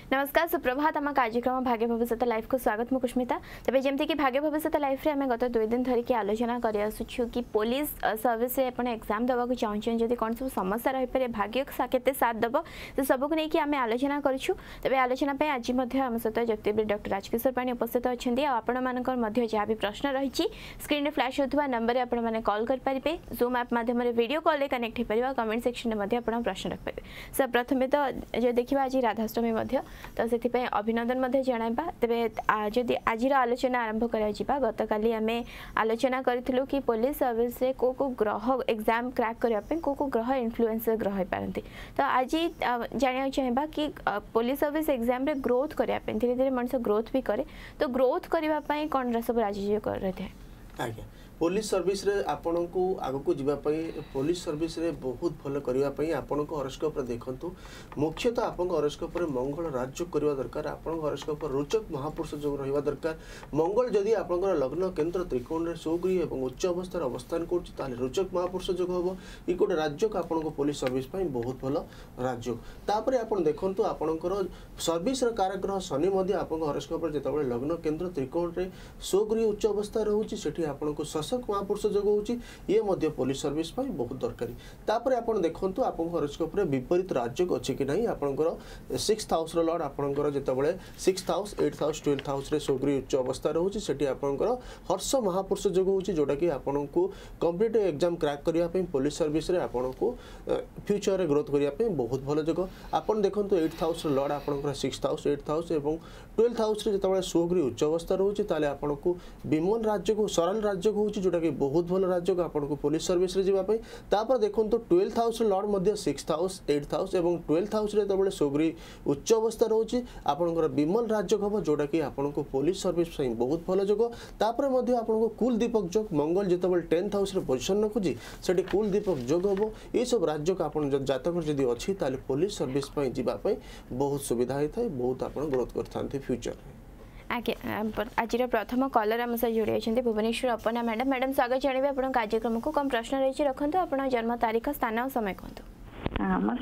नमस्कार सुप्रभात आम कार्यक्रम भाग्य भविष्यत लाइफ को स्वागत मु कुष्मिता तेज जमती कि भाग्य भविष्यत लाइफ रे आम गत 2 दिन धरिकी आलोचना कर आसुछु कि पुलिस सर्विस रे आपण एग्जाम देवा चाहूँ जदि कौन सब समस्या रही पारे भाग्य केते साथ दब से सबको लेकिन आम आलोचना करूँ तेज आलोचना आज आम सहित ज्योतिर्विद डॉक्टर राजकिशोर पाणी उपस्थित अच्छा आपण मान जहाँ भी प्रश्न रही स्क्रीन में फ्लैश होता नंबर आपण मैंने कॉल करेंगे जूम ऐप माध्यम रे कॉल रे कनेक्ट हो पार कमेंट सेक्शन में प्रश्न रखिपारे सर प्रथम तो जो देखा आज राधाष्टमी तो से अभिनंदन जनाइबा तेरे जदि आज आलोचना आरंभ करा गत काली आम आलोचना करूँ कि पुलिस सर्विस रे को ग्रह एग्जाम क्रैक करने को ग्रह इन्फ्लुएंस ग्रह हो पारती तो आज जाना चाहिए कि पुलिस सर्विस एग्जाम रे ग्रोथ करने धीरे धीरे मनुष्य ग्रोथ भी करे तो ग्रोथ करने कौन सब राजी कर रहे थे पुलिस सर्विस रे आपन को आगो को जीवा पई पुलिस सर्विस रे बहुत भल करिवा पई आपन को हॉरोस्कोप रे देखंतु मुख्यतः आपन को हॉरोस्कोप रे मंगल राज्य करवा दरकार आपन को हॉरोस्कोप रे रोचक महापुरुष जो रहिवा दरकार मंगल जदि आपन को लग्न केंद्र त्रिकोण रे सौग्री एवं उच्च अवस्था अवस्थान करछि ताले रोचक महापुरुष जो हबो ई कोड राज्य को आपन को पुलिस सर्विस पई बहुत भल राज्य तापरे आपन देखंतु आपन को सर्विस रे कारग्रह शनि मध्ये आपन को हॉरोस्कोप रे जेतबे लग्न केंद्र त्रिकोण रे सौग्री उच्च अवस्था रहउछि सेठी आपन को महापुरुष जो होची ये मध्य पुलिस सर्विस पई बहुत दरकारी तापर आपण देखंतु आपण हॉरोस्कोप रे विपरीत राज्य अछि कि नाही आपनकर 6th हाउस रो लॉर्ड आपनकर जेतबेले 6th house 8th house 12th house रे सोग्री उच्च अवस्था रहउची सेठी आपनकर हर्ष महापुरुष जो होची जोटा कि आपनको कंप्लीट एग्जाम क्रैक करिया पई पुलिस सर्विस रे आपनको फ्यूचर रे ग्रोथ करिया पई बहुत भलो जगह आपण देखंतु 8th हाउस रो लॉर्ड आपनकर 6th हाउस 8th हाउस एवं 12th हाउस रे जेतबेले सोग्री उच्च अवस्था रहउची ताले आपनको विमल राज्य को सरल राज्य को होची जोटा कि बहुत भल राज्य को आपन को पुलिस सर्विस रे जीवा पई तापर देखंतु 12th हाउस लॉर्ड मध्ये 6th हाउस 8th हाउस एवं 12th हाउस रे तबले सोग्री उच्च अवस्था रहउची आपनकर विमल राज्य हबो जोटा कि आपन को पुलिस सर्विस पई बहुत भल जगह तापर मध्ये आपन को कुल दीपक जोग मंगल जेतबले 10th हाउस रे पोजीशन रखुची सेठी कुल दीपक जोग हबो ए सब राज्य को आपन जातक जदी अछि ताले पुलिस सर्विस पई जीवा पई बहुत सुविधा होय थाय बहुत आपन ग्रोथ करथांती फ्यूचर आगे आज प्रथम कलर आम सह जोड़ी अच्छा भुवनेश्वर अपना मैडम मैडम स्वागत जानवे आप कार्यक्रम को कम प्रश्न रही रखु आप जन्म तारीख स्थान और समय कहतु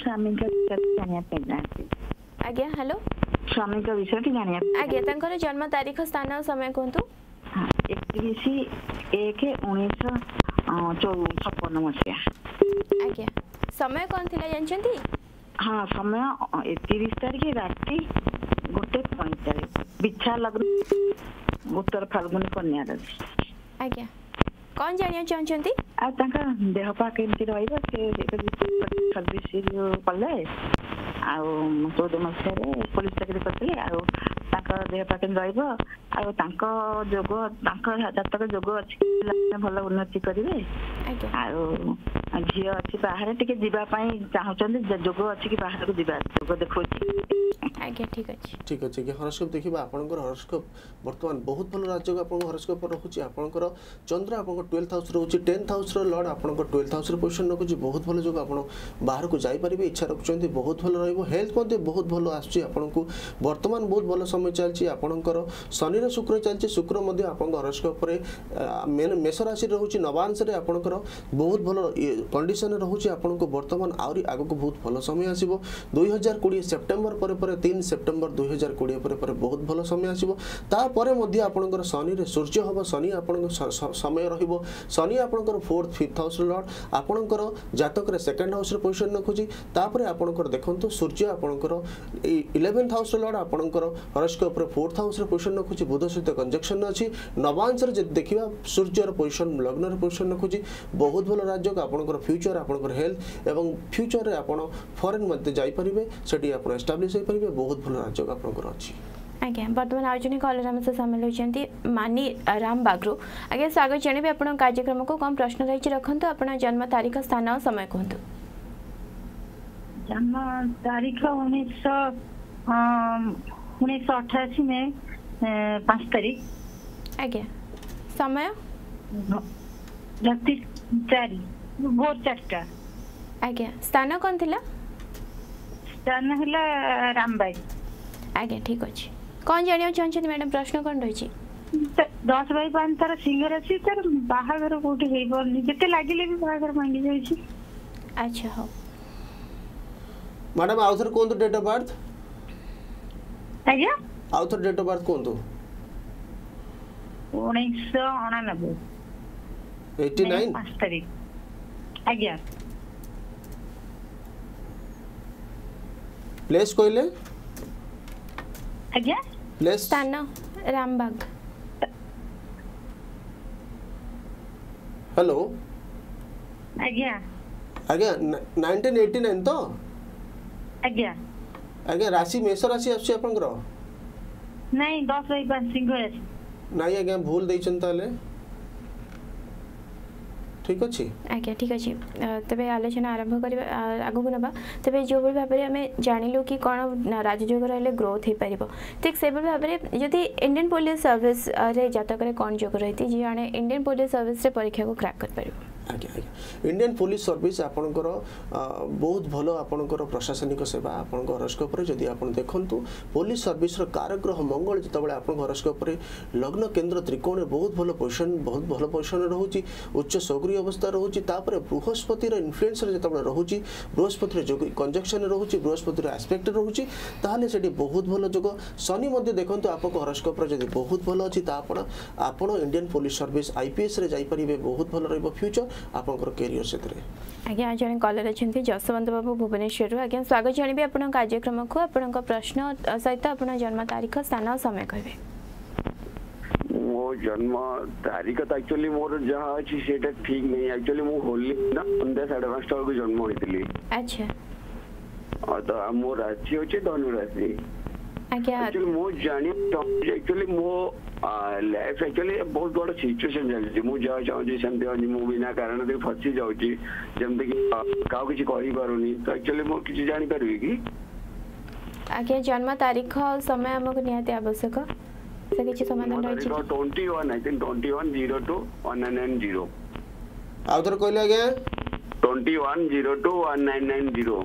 आज्ञा हेलो स्वामी का विषय जानिया आज्ञा जन्म तारीख स्थान और समय कहतु 31/1/1956 मसीहा आज्ञा समय कौन थी जानते हाँ समय 31 तारीख राति 1:45 बिछा लग्न उत्तर फाल्गुनी कन्या राशि आज्ञा कौन जानिया चाहछंती आ ताका देह पा केमती रहइबो से सर्विस कले आ 14 मसीह पुलिस चाकरी करथिले आ ताका देह पा केम रहइबो आ तांको जोग तांको जातक जोग अछि भल उन्नति करिवे आ झियो अछि बाहर टिके जीवा पई चाहछंती जोग अछि कि बाहर को जीवा जोग देखोछि आज्ञा ठीक अछि कि हॉरोस्कोप देखिबा आपनकर हॉरोस्कोप वर्तमान बहुत भल राज्य को आपन हॉरोस्कोप रखुची आपनकर चंद्र आपन 12th हाउस रहउची 10th हाउस रो लॉर्ड आपनकर 12th हाउस रो पोजीशन रखुची बहुत भल जगह आपन बाहर को जाई परिबे इच्छा रखुचंती बहुत भल रहइबो हेल्थ मध्ये बहुत भल आछी आपनको वर्तमान बहुत भल समय चलची आपनकर शनि रे शुक्र चलची शुक्र मध्ये आपन हॉरोस्कोप रे मेष राशि रहउची नवांश रे आपनकर बहुत भल कंडीशन रहउची आपनको वर्तमान आउरी आगो को बहुत भल समय आसीबो 2020 सेप्टेम्बर परे 3 सेप्टेम्बर 2020 परे बहुत भल समय आसीबो ता परे मध्ये आपनकर शनि रे सूर्य हबो शनि आपन समय रहिबो शनि आपनकर 4th 5th हाउस लॉर्ड आपनकर जातक रे 2nd हाउस रे पोजीशन रखुची तापरे आपनकर देखंतु सूर्य आपनकर 11th हाउस लॉर्ड आपनकर हॉरोस्कोप रे 4th हाउस रे पोजीशन रखुची बुध सहित कंजक्शन अछि नवांश रे देखिबा सूर्य रे पोजीशन लग्न रे पोजीशन रखुची बहुत भल राज्य को आपनकर फ्यूचर आपनकर हेल्थ एवं फ्यूचर रे आपण फॉरेन मध्ये जाई परिबे सेठी आपण एस्टैब्लिश होई परिबे बहुत भल राज्य को आपनकर अछि आज्ञा बर्तमान आयोजन कलर आम सामिल होती मानी राम बाग्रू आज्ञा स्वागत जानवे आप कार्यक्रम को कम प्रश्न रही रखु आप जन्म तारीख स्थान और समय कहतु जन्म तारीख 1988 में 5 तारीख आज्ञा समय राति 4 भोर 4टा आज्ञा स्थान कौन थिला स्थान हला रामबाई आज्ञा ठीक अच्छे कौन जानिया चाहते मैडम प्रश्न कौन रही 10/5 तार सिंगर अच्छी तार बाहागर कोठी हेई परनी जते लागिले भी बाहागर मांगी जाईची अच्छा हो मैडम आउथर कोन तो डेट ऑफ बर्थ ଆଜ୍ଞା ଆଉ ଥରେ ଡେଟ୍ ଅଫ ବାର୍ଥ କୁହନ୍ତୁ 1999 89 5 तारीख आज्ञा प्लेस कहले आज्ञा प्लेस स्थान रामबाग हेलो आज्ञा आज्ञा 1989 तो आज्ञा आज्ञा राशि मेष राशि आसी आपनकर नहीं 10/5 सिंह राशि नहीं आज्ञा भूल देइछन ताले ठीक अच्छे आज्ञा ठीक अच्छे तेरे आलोचना आरंभ करवा आगू ना तेरे जो भाव में आम जानलु कि कौन राजयोग रही ग्रोथ हो पार ठीक से भाव में जदि इंडियन पुलिस सर्विस रे जातक कौन जोग रही जी जड़े इंडियन पुलिस सर्विस रे परीक्षा को क्रैक कर पार आज्ञा आज्ञा इंडियन पुलिस सर्विस आपणकर बहुत भलो आपणकर प्रशासनिक सेवा आपणकर हॉरोस्कोप रे जदि आपण देखंतु पुलिस सर्विस रो कारग्रह मंगल जतबेले आपण हॉरोस्कोप रे लग्न केंद्र त्रिकोण रे बहुत भलो पोजीशन रहउची उच्च सौग्री अवस्था रहउची तापर बृहस्पति रो इन्फ्लुएंस रे जतबेले रहउची बृहस्पति रे जोग कंजक्शन रे रहउची बृहस्पति रो एस्पेक्ट रहउची ताहाले सेठी बहुत भलो जोग शनि मध्ये देखंतु आपको हॉरोस्कोप रे जदि बहुत भलो अछि ता आपण इंडियन पुलिस सर्विस आईपीएस रे जाई परिबे बहुत भलो रहइबो फ्यूचर आपनकर करियर क्षेत्र आज्ञा जन कॉलर अच्छा जसवंत बाबू भुवनेश्वर आज्ञा स्वागत जानवी आप कार्यक्रम को आपण प्रश्न सहित आप जन्म तारीख स्थान और समय कहे मो जन्म तारीख तो एक्चुअली मोर जहाँ अच्छी सेटा ठीक नहीं एक्चुअली मो होली ना 5:30 को जन्म होइतिली अच्छा तो मो राशि होचे धनु राशि आज्ञा एक्चुअली मो जानी एक्चुअली मो लाइफ एक्चुअली बहुत बड़ सिचुएशन चलछि मु जा चाहूँ सेमती आज मु बिना कारण दे फसी जाउछि जेमते कि काउ किछि कहि पारुनी तो एक्चुअली मो किछि जानि परबी कि आज्ञा जन्म तारीख और समय हमको निहाती आवश्यक से किछि समाधान रहिछि 21 आई थिंक 21021990 आउतर कहले आज्ञा 21021990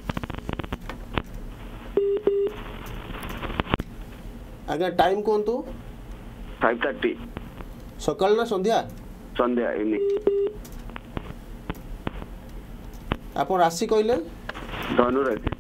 आज्ञा टाइम कोंतु 5:30 सकाळ ना संध्या संध्या इवनिंग आपण राशि कहले धनु राशि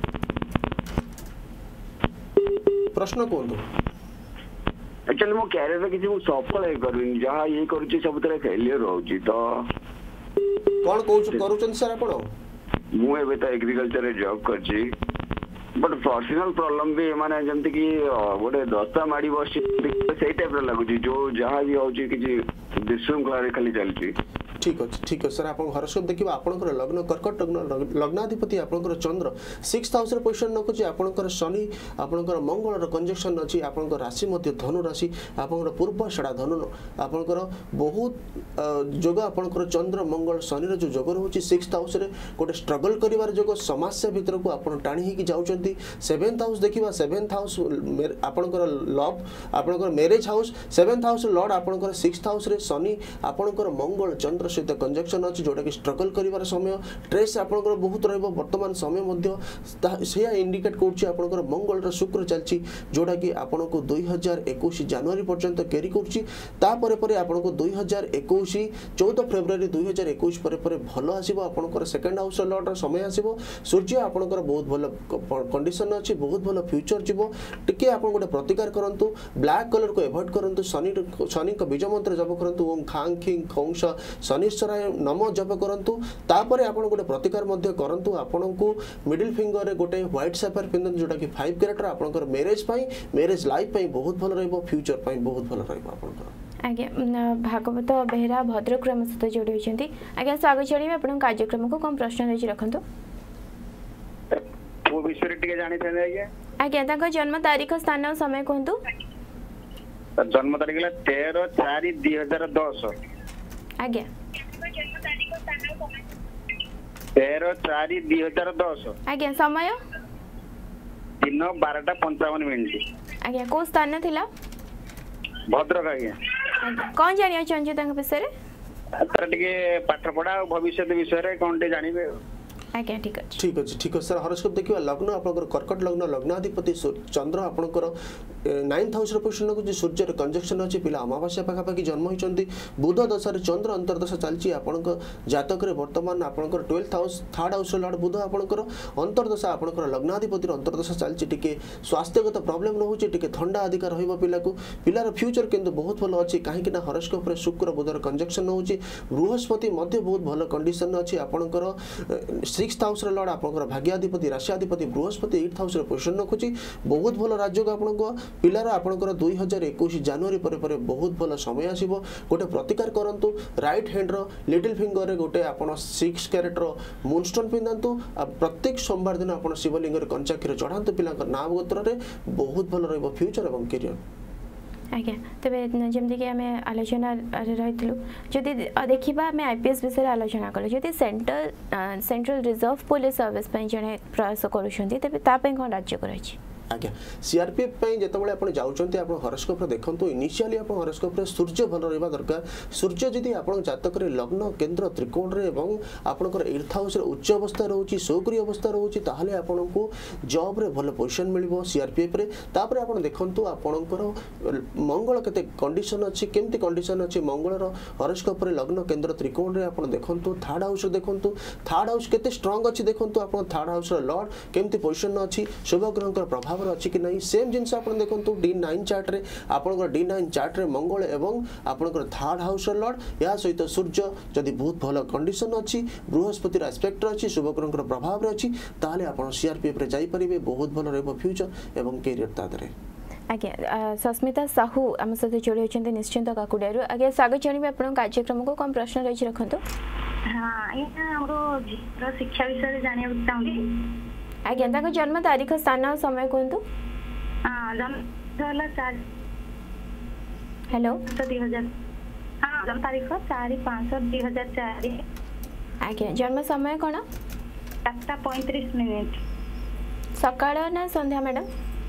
प्रश्न कोंतु एक्चुअली मो कैरियर में किसी सफल है करूनी जहाँ ये करूची सब तरह फेलियर होउची तो कोन करूचन सर आपण मु एबे तो एग्रीकल्चर रे जॉब करची बट पर्सनल प्रॉब्लम भी माने जमते कि गोटे दस्ता माड़ी बस से टाइप रे लागुची जो जहाँ भी होउची किसी विशृंखला रे खाली चलची ठीक है सर आप हॉरोस्कोप देखिबा आपनकर लग्न कर्कट लग्न लग्नाधिपति आपनकर चंद्र 6th हाउस रे पोजीशन रखुची आपनकर शनि आपनकर मंगल रो कंजक्शन अछि आपनकर राशि मध्य धनु राशि आपनकर पूर्व षड़ा धनु आपनकर बहुत जोग आपनकर चंद्र मंगल शनि रो जो जोग रहउची 6th हाउस रे गोटे स्ट्रगल करिवार जोग समस्या भीतर को आपन टाणी ही कि जाउचंती 7th हाउस देखिबा 7th हाउस आपनकर लव आपनकर marriage house 7th house Lord आपनकर 6th हाउस रे शनि आपनकर मंगल चंद्र सहित कंजक्शन अच्छी जोटा कि स्ट्रगल करिवार समय स्ट्रेस आपनकर बहुत रहइबो वर्तमान समय मध्य सेया इंडिकेट करछि आपनकर मंगल रो शुक्र चलछि जोटा कि आपनको 2021 जनवरी पर्यंत कैरी करछि ता परे परे आपनको 2021 14 फरवरी 2021 परे परे भलो आसीबो आपनकर सेकंड हाउस लॉर्ड रो समय आसीबो सूर्य आपनकर बहुत भलो कंडीशन अछि बहुत भलो फ्यूचर जिवो टिके आपन गोटे प्रतिकार करंतु ब्लैक कलर को अवॉइड करंतु शनि को बीज मंत्र जप करंतु ओम खांग खिंग खौंश शनिश्चराय नम जप करंतु तापरे आपण गोटे प्रतिकार मध्य करंतु आपनकु मिडिल फिंगर रे गोटे व्हाइट सफर पिंदन जोटा कि 5 कैरेक्टर आपनकर मैरिज पई मैरिज लाइफ पई बहुत भलो रहइबो फ्यूचर पई बहुत भलो रहइबो आपनकर आज्ञा भागवत बेहरा भद्रक रे सहित जोड़ी होइछंती आज्ञा स्वागत जणिबे आपण कार्यक्रम को कम प्रश्न रहि रखंतु वो विषय टिके जानि थाने आज्ञा ताको जन्म तारीख स्थान और समय कहंतु जन्म तारीख 13/4/2010 आज्ञा 13/4/2010 आज्ञा समय दिन 12:55 आज्ञा को स्थान थिला भद्रक आज्ञा कौन जानिया चाहछे तांग विषय रे तार टिके पाठ पढ़ा और भविष्य विषय रे कोन टे जानिबे आज्ञा ठीक है सर हॉरोस्कोप देखिबा लग्न आपनकर कर्कट लग्न लग्नाधिपति चंद्र आपनकर नाइन्थ हाउस पोजिशन रखुच्छी सूर्यर कंजक्शन अच्छी पिला अमावास्या पाखापाखि जन्म होती बुध दशा चंद्र अंतर्दशा चलती आपण जातक बर्तमान आपंकर 12th house 3rd house Lord बुध आपंकर अंतर्दशा आपंकर लग्नाधिपति अंतर्दशा चलती टिके स्वास्थ्यगत प्रॉब्लम रोचे टिके थंडा अधिका रहिबो पिलाको पिलार फ्यूचर किंतु बहुत भल अच्छी कहीं हॉरोस्कोप रे शुक्र बुधर कंजक्शन होची बृहस्पति मध्य बहुत भल कंडीशन अच्छी आपंकर 6th हाउस लॉर्ड आपंकर भाग्याधिपति राशियाधिपति बृहस्पति 8th हाउस पोजिशन रखुच्छी बहुत भल राज्य आपंक पिलार आपंकर 2021 जनवरी पर बहुत भल समय आसीबो गोटे प्रतिकार करंतु राइट हैंड रो लिटिल फिंगर रे गोटे आपण 6 कैरेट रो मूनस्टोन पिंदांतु प्रत्येक सोमवार दिन आपण शिवलिंग रे कंचा क्षीर चढ़ांतु पिला नाम गोत्र रे बहुत भल रहइबो फ्यूचर एवं करियर आज्ञा तेरे जमी कि आम आलोचना रही जदि देखा आम आईपीएस विषय आलोचना कलु जदि सेंट्रल रिजर्व पुलिस सर्विस जड़े प्रयास करें कौन राज्य रही आज्ञा सीआरपीएफ जितेबाला आप जाऊँच हॉरोस्कोप देखो इनिशियली आप हॉरोस्कोप सूर्य भल रहा दरकार सूर्य जदि आप जातक लग्न केन्द्र त्रिकोण में आपंकर 8th हाउस उच्च अवस्था रोचे सौकरी अवस्था रोचे ताहले आपको जॉब रे भल पोजिशन मिल सीआरपीएफ रे तापर आप देखु आपंकर मंगल केते कंडीशन अच्छी केमती कंडीशन अच्छी मंगलर हॉरोस्कोप लग्न केन्द्र त्रिकोण में आप देखु 3rd हाउस देखु 3rd हाउस केते स्ट्रांग अच्छी देखु आप 3rd हाउस लॉर्ड केमती पोजिशन अच्छी शुभ ग्रह प्रभाव अच्छी कि नहीं सेम जिनस आप देखो D9 चार्ट रे आपनकर D9 चार्ट रे मंगल एवं आपनकर 3rd हाउस लॉर्ड या सहित सूर्य जदि बहुत भल कंडीशन अच्छी बृहस्पति एस्पेक्ट अच्छी शुभ ग्रह प्रभाव अच्छी ताहले आपण सीआरपीएफ रे जाई परिबे बहुत भल रहबो फ्यूचर एवं कैरियर तादरे आज्ञा सस्मिता साहू आम सहित जोड़ी होती निश्चिंत काकुड़िया आज्ञा स्वागत जानवे आप कार्यक्रम को कौन प्रश्न रही रखु हाँ शिक्षा विषय जाना चाहूँगी आज्ञा जन्म तारीख स्थान समय कहतु हेलो 2000 हाँ जन्म तारीख 4/5/2004 आज्ञा जन्म समय कौन 4:35 सकाळ ना संध्या मैडम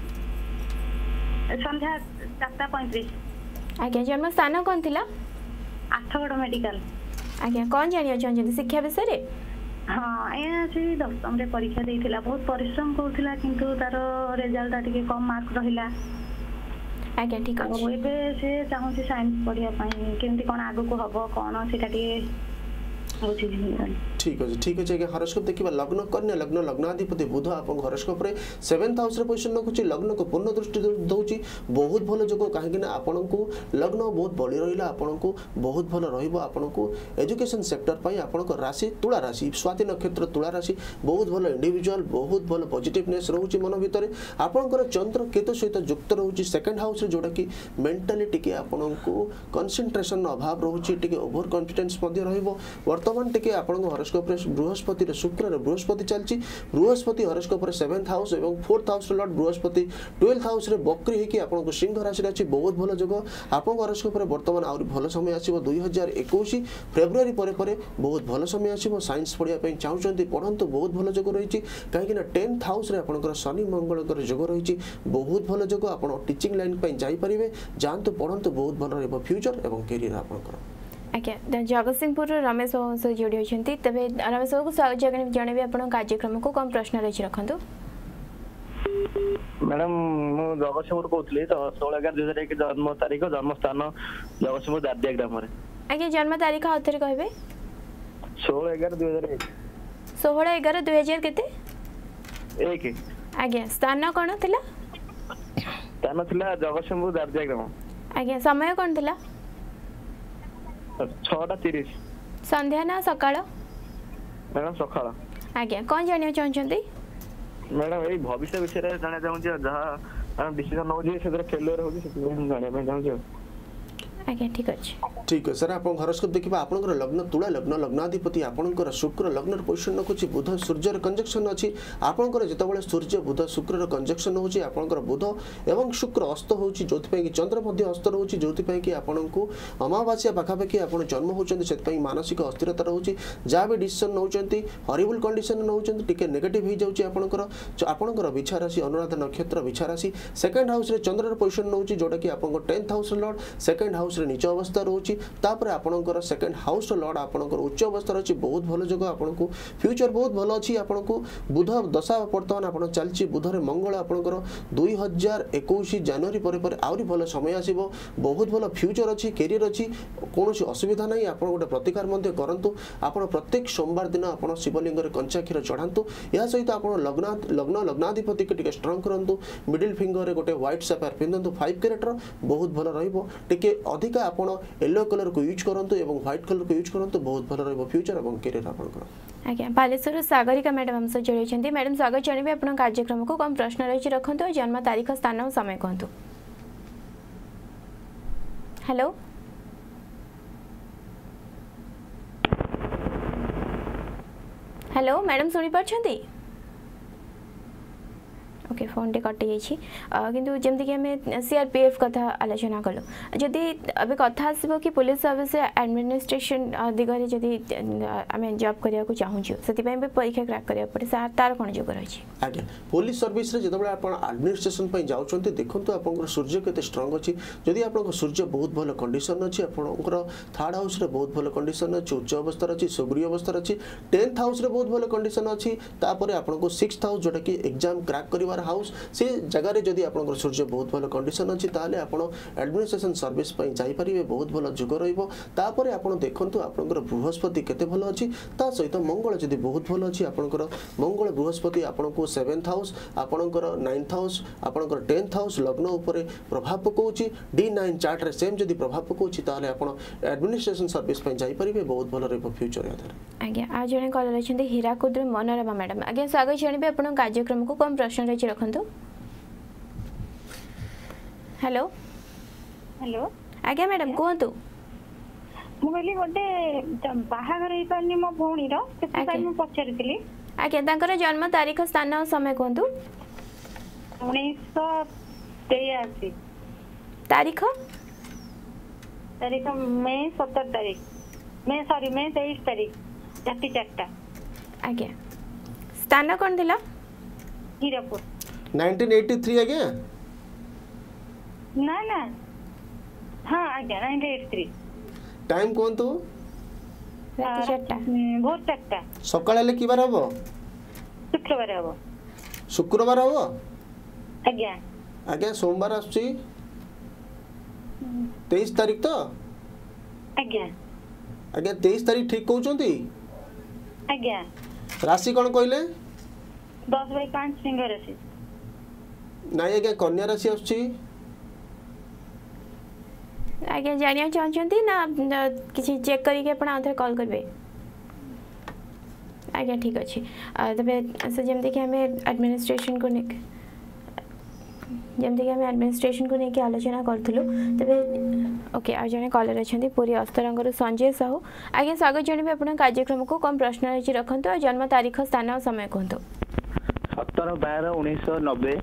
संध्या 4:35 आज्ञा जन्म स्थान कौन थिला आठगड़ मेडिकल आज्ञा कौन जानिया चाहते शिक्षा विषय हाँ या से 10th रे परीक्षा देइथिला बहुत परिश्रम करथिला किंतु तार रिजल्ट टिके कम मार्क रहिला आज्ञा ठीक अछि एबे से चाहूची साइंस पढ़िया पई केमती कोन आगु को हबो कोन सेटा टिके ठीक अच्छे हॉरोस्कोप देखा लग्न कन्या लग्न लग्नाधिपति बुध आप हॉरोस्कोप रे 7th हाउस पोजिशन रखुच्छी लग्न को पूर्ण दृष्टि दौची बहुत भल जोग कहीं आपन को लग्न बहुत बड़ी रहा आपन को बहुत भल रहा एजुकेशन सेक्टर पर आपण राशि तुला राशि स्वाति नक्षत्र तुला राशि बहुत भल इंडिविजुअल बहुत भल पॉजिटिवनेस रोचे मन भितर आपंकर चंद्र केतु सहित युक्त रोचे 2nd हाउस जोटा कि मेंटली टिके आपन को कंसंट्रेशन अभाव रोचे टिके ओवर कॉन्फिडेंस वर्तमान टिके आपन हॉरोस्कोप रे बृहस्पति रे शुक्र रे बृहस्पति चलची बृहस्पति हॉरोस्कोप रे 7th हाउस एवं 4th house Lord Brihaspati 12th house रे बक्री हेकी आपन को सिंह राशि रे बहुत भलो जोग आपन हॉरोस्कोप रे वर्तमान आउरी भलो समय आसीबो 2021 फेब्रुआरी परे परे बहुत भलो समय आसीबो साइंस पढिया पई चाहउचंती पढंतु बहुत भलो जोग रहिची काहे कि ना 10th हाउस रे आपनकर शनि मंगल कर जोग रहिची बहुत भलो जोग आपन टीचिंग लाइन पई जाई परिबे जानतु पढंतु बहुत भलो रहबो फ्यूचर एवं करियर आपनकर आज्ञा जगतसिंहपुर रमेश बाबू सहित जोड़ी होती तेरे रमेश बाबू को स्वागत जनइबे आप कार्यक्रम को कौन प्रश्न रही रखु मैडम मु जगतसिंहपुर कहूली तो 16/11/2001 जन्म तारीख जन्म स्थान जगतसिंहपुर दादिया ग्राम रे आज्ञा जन्म तारीख आउथरे कहबे 16/11/2001 16/11/2000 केते 1 आज्ञा स्थान कोन थिला स्थान थिला जगतसिंहपुर दादिया ग्राम आज्ञा समय कोन थिला 6:30 संध्या ना सकाळ मैडम सकाळ आज्ञा कौन जानिया चाहछंती मैडम ए भविष्य विषय रे जाने चाहूँ जहाँ डिसीजन नौ जे से फेलियर हो जे से जाने चाहूँ आज्ञा ठीक अच्छे ठीक है सर आप हॉरोस्कोप देखिबा आपनकर लग्न तुला लग्न लग्नाधिपति आपनकर शुक्र लग्न पोजिशन रखुची बुध सूर्यर कंजक्शन अछि आपनकर जेतबेले सूर्य बुध शुक्र कंजक्शन होची आपनकर बुध एवं शुक्र अस्त होची जोथि पई कि चंद्र मध्ये अस्त रहउची जोथि पई कि आपनकु अमावास्या पाखापाखि आपन जन्म होचंती सेत पई मानसिक अस्थिरता रहउची जा भी डिसीजन नउचंती हॉरिबल कंडीशन नउचंती टिके नेगेटिव ही जाउची आपनकर विछा राशि अनुराधा नक्षत्र विछा राशि 2nd हाउस रे चंद्र पोजिशन नउची जोटा कि आपनकर 10th house Lord 2nd house रे नीच अवस्था रोची तापर आपनकर सेकंड हाउस रो लॉर्ड आपनकर उच्च अवस्था रही बहुत भल जगह आपको फ्यूचर बहुत भल अच्छी आपको बुध दशा बर्तमान आप चलती बुधरे मंगल आपंकर 2021 जनवरी पर आहरी भल समय आसो बहुत भल फ्यूचर अच्छी कैरियर अच्छी कौन असुविधा नहीं आप गोटे प्रतिकार करूँ आप प्रत्येक सोमवार दिन आप शिवलिंग कंचा क्षीर चढ़ातु या सहित आप लग्न लग्नाधिपति के स्ट्रंग करूँ मिडिल फिंगर रे गोटे व्हाइट सफायर पिंधु 5 कैरेटर बहुत भल रे अधिका आप येलो कलर को यूज करूँ और व्हाइट कलर को यूज करूँ बहुत भल रहा फ्यूचर और कैरियर आपंकर आज्ञा बालेश्वर सागरिका मैडम हमसे जोड़ी मैडम स्वागत जानवे आप कार्यक्रम को कम प्रश्न रही रखु जन्म तारीख स्थान और समय कहतु हेलो हेलो मैडम शुणी पार्छंती ओके फोन टे कटि जाइछि किंतु जेमति कि हमें सीआरपीएफ कथा आलोचना कलो जदि अबे कथा आसीबो कि पुलिस सर्विस एडमिनिस्ट्रेशन दिगरे जदि हमें जॉब करिया को चाहू छु सेति पय परीक्षा क्रैक करिया पड़े तार कोन जोग रही छि आज्ञा पुलिस सर्विस रे जदबे आपण एडमिनिस्ट्रेशन पय जाउछंती देखंतु आपन सूर्य केते स्ट्रांग अछि जदि आपन सूर्य बहुत भलो कंडीशन अछि आपन थर्ड हाउस रे बहुत भलो कंडीशन अछि उच्च अवस्था अछि सुग्री अवस्था अछि 10th हाउस रे बहुत भलो कंडीशन अछि तापर आपन 6th हाउस जोटा कि एग्जाम क्रैक करिवार हाउस से जगह रे जदि आपन सूर्य बहुत भलो कंडीशन अछि ताले आपन एडमिनिस्ट्रेशन सर्विस पय जाई परिबे बहुत भलो जुग रहइबो तापर आपन देखंतु आपन बृहस्पति केते भलो अछि ता सहित मंगल जदि बहुत भलो अछि आपन मंगल बृहस्पति आपन को 7th हाउस आपन 9th हाउस आपन 10th हाउस लग्न ऊपर प्रभाव पकोछि D9 चार्ट रे सेम जदि प्रभाव पकोछि ताले आपन एडमिनिस्ट्रेशन सर्विस पय जाई परिबे बहुत भलो रहइबो फ्यूचर यादर आज्ञा आज जने कॉलर अछंती हीराकुद मनोरमा मैडम आज्ञा स्वागत जानबे आपन कार्यक्रम को कम प्रश्न रही रखंतु हेलो हेलो आज्ञा मैडम कहतु मु कहली गोटे बाहागर होई पानी मो भौणी रो सेति पय मु पछरितली आज्ञा तांकर जन्म तारीख स्थान और समय कहतु 1983 तारीख तारीख मे 17 तारीख मे 23 तारीख राति 4टा आज्ञा स्थान कोन दिला हीरापुर 1983 आज्ञा ना ना हाँ आज्ञा 1983 टाइम कोन तो राति 4टा भोर 4टा सकाळ ले की बार हबो शुक्रवार हबो शुक्रवार हबो आज्ञा आज्ञा सोमवार आछी 23 तारीख तो आज्ञा आज्ञा 23 तारीख ठीक कहउचंती आज्ञा राशि कोन कहले 10/5 सिंह राशि नाइ आज्ञा कन्या राशि आछी आज्ञा जानिया चाहछंती ना किछि चेक करी के अपन आधर कॉल करबे आज्ञा ठीक अछि तबे से जेम देखि हमें एडमिनिस्ट्रेशन को लेके आलोचना करथुलु तबे ओके आ जने कॉलर अछंती पूरी अस्तरंगर संजय साहू आज्ञा स्वागत जानबे अपन कार्यक्रम को कम प्रश्न रही रखंतु और जन्म तारीख स्थान और समय कहंतु 17/12/1990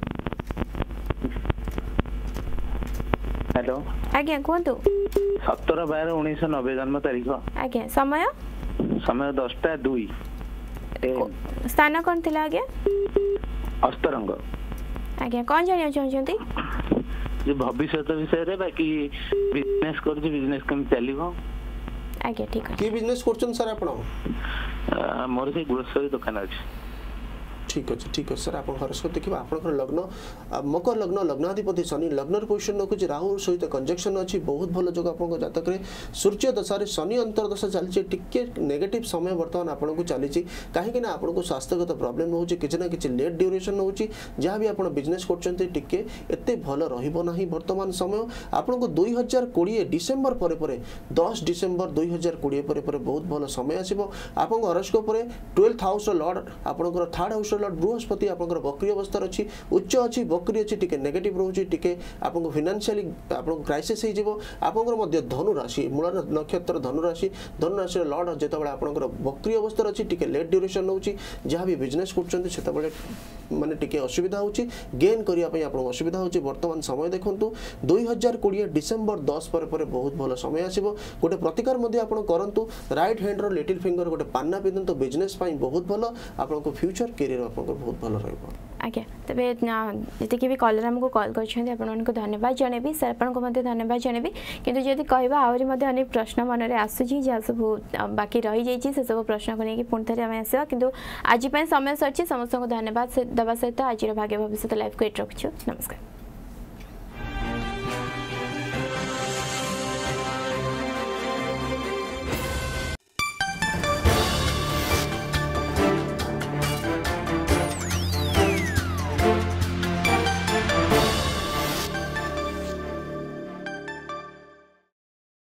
हेलो आज्ञा कहंतु 17/12/1990 जन्म तारीख आज्ञा समय 10:02 स्थान कोन थिला आज्ञा अस्तरंग आज्ञा कौन जानिया चाहछंती जे भविष्य विषय रे बाकी बिजनेस कर बिजनेस कम चलिबो आज्ञा ठीक है की बिजनेस करछन सर आपण मोर से ग्रोसरी दुकान अछि ठीक अच्छे ठीक अच्छे सर आप हरस्कोप देखिए आपंकर लग्न मकर लग्न लग्नाधिपति शनि लग्न पोजिशन रखुच्छे राहु सहित कंजक्शन अच्छी बहुत भल जगह आप जातक सूर्य दशा शनि अंतर्दशा चलती टिके नेगेटिव समय बर्तमान आपको चली कहीं आपको स्वास्थ्यगत प्रोब्लेम हो किसी ना कि लेट ड्यूरेशन हो जहाँ भी आप बिजनेस करते एत भल रहा बर्तमान समय आपको 2020 डिसेम्बर पर 10 डिसेम्बर 2020 पर बहुत भल समय आसो आप हरस्कोप 12th हाउस लॉर्ड आपंकर 3rd हाउस लॉर्ड बृहस्पति आपंकर बक्री अवस्था अच्छी उच्च अच्छी बक्री अच्छी टिके नेगेटिव रोचे टिके आपको फाइनेंशियली आपको क्राइसिस हो आपंकर धनु राशि मूल नक्षत्र धनु राशि लॉर्ड जितेबाला आपंकर बक्री अवस्था अच्छी टिके लेट ड्यूरेशन हो जहाँ भी बिजनेस कर माने टिके असुविधा हो गेन करने आपको असुविधा हो बर्तमान समय देखूँ 2020 डिसेम्बर 10 पर बहुत भल समय आसो गोटे प्रतिकार करूँ राइट हैंड रो लिटिल फिंगर गोटे पान्ना पिंधु बिजनेस बहुत भल आपको फ्यूचर कैरियर बहुत भल रहा। आज्ञा तेरे जी भी कलर आमको कॉल कर धन्यवाद जनबी सर आपको धन्यवाद जनबी किंतु जदि कहवा आहरी अनेक प्रश्न मन में आसूँ जहाँ सब बाकी रही जाइए से सब प्रश्न को लेकिन पुणी थे आम आसवा किंतु आज समय सर समस्त को धन्यवाद देवा सहित आज भाग्य भविष्य लाइफ को एट रखु नमस्कार।